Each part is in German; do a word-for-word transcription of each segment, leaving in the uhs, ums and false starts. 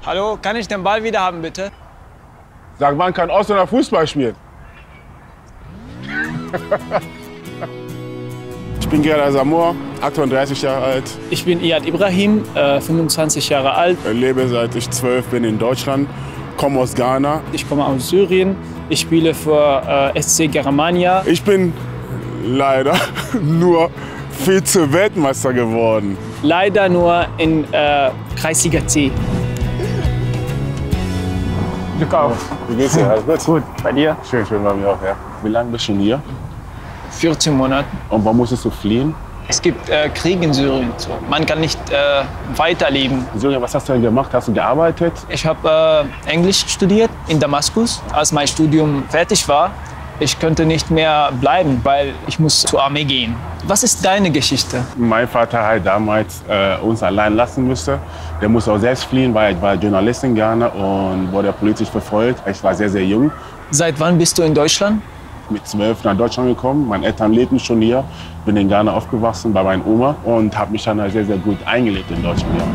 Hallo, kann ich den Ball wieder haben, bitte? Sag, wann kann Ausländer Fußball spielen? Ich bin Gerald Asamoah, achtunddreißig Jahre alt. Ich bin Iyad Ibrahim, äh, fünfundzwanzig Jahre alt. Ich lebe seit ich zwölf bin in Deutschland, komme aus Ghana. Ich komme aus Syrien. Ich spiele für äh, S C Germania. Ich bin leider nur Vize-Weltmeister geworden. Leider nur in äh, Kreisliga C. Glück auf. Wie geht's dir? Alles gut? Gut, bei dir? Schön, schön bei mir auch, ja. Wie lange bist du schon hier? vierzehn Monate. Und warum musstest du fliehen? Es gibt äh, Krieg in Syrien. So. Man kann nicht äh, weiterleben. Syrien, was hast du denn gemacht? Hast du gearbeitet? Ich habe äh, Englisch studiert in Damaskus. Als mein Studium fertig war, ich könnte nicht mehr bleiben, weil ich muss zur Armee gehen. Was ist deine Geschichte? Mein Vater hat damals äh, uns allein lassen müssen. Der musste auch selbst fliehen, weil ich war Journalist in Ghana und wurde politisch verfolgt. Ich war sehr, sehr jung. Seit wann bist du in Deutschland? Mit zwölf nach Deutschland gekommen. Meine Eltern lebten schon hier. Bin in Ghana aufgewachsen bei meiner Oma und habe mich dann sehr, sehr gut eingelebt in Deutschland. Ja.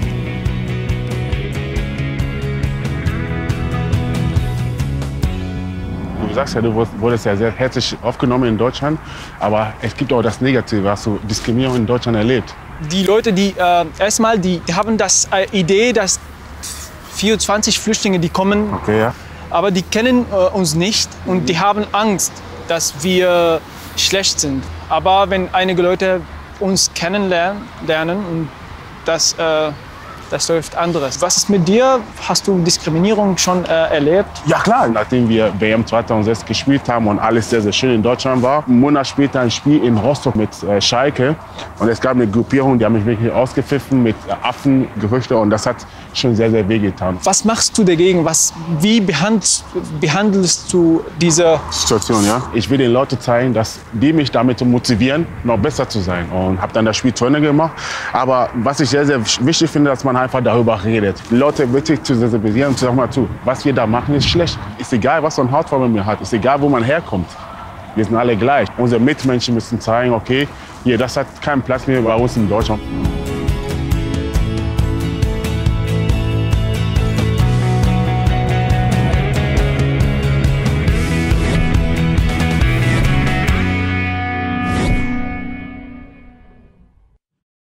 Du sagst ja, du wurdest ja sehr herzlich aufgenommen in Deutschland, aber es gibt auch das Negative. Hast du Diskriminierung in Deutschland erlebt? Die Leute, die äh, erstmal, die haben das äh, Idee, dass vierundzwanzig Flüchtlinge, die kommen, okay, ja. aber die kennen äh, uns nicht und die haben Angst, dass wir schlecht sind. Aber wenn einige Leute uns kennenlernen lernen, und das, äh, das läuft anderes. Was ist mit dir? Hast du Diskriminierung schon äh, erlebt? Ja klar, nachdem wir W M zweitausendsechs gespielt haben und alles sehr, sehr schön in Deutschland war, einen Monat später ein Spiel in Rostock mit äh, Schalke. Und es gab eine Gruppierung, die haben mich wirklich ausgepfiffen mit äh, Affengerüchte und das hat schon sehr, sehr wehgetan. Was machst du dagegen? Was, wie behandelst, behandelst du diese Situation? Ja? Ich will den Leuten zeigen, dass die mich damit motivieren, noch besser zu sein. Und habe dann das Spiel zu Ende gemacht. Aber was ich sehr, sehr wichtig finde, dass man einfach darüber redet. Die Leute wirklich zu sensibilisieren und zu sagen, mal zu, was wir da machen, ist schlecht. Ist egal, was für eine Hautfarbe man hat. Ist egal, wo man herkommt. Wir sind alle gleich. Unsere Mitmenschen müssen zeigen, okay, hier, das hat keinen Platz mehr bei uns in Deutschland.